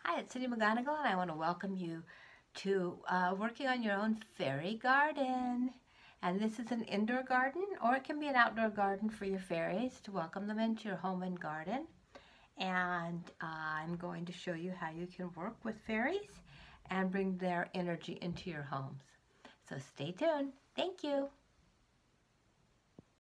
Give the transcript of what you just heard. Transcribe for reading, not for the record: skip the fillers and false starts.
Hi, it's Cindy Mcgonagle, and I want to welcome you to working on your own fairy garden. And this is an indoor garden, or it can be an outdoor garden for your fairies to welcome them into your home and garden. And I'm going to show you how you can work with fairies and bring their energy into your homes. So stay tuned. Thank you.